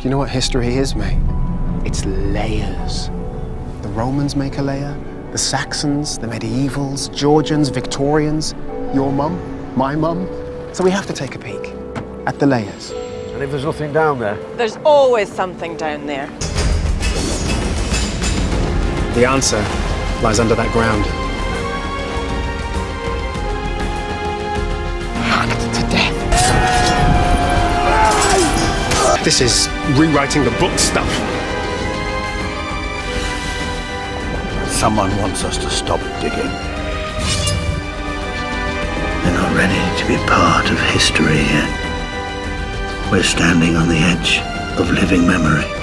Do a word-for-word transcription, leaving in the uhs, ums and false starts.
Do you know what history is, mate? It's layers. The Romans make a layer, the Saxons, the medievals, Georgians, Victorians, your mum, my mum. So we have to take a peek at the layers. And if there's nothing down there? There's always something down there. The answer lies under that ground. Hacked to death. This is rewriting the book stuff. Someone wants us to stop digging. They're not ready to be part of history yet. We're standing on the edge of living memory.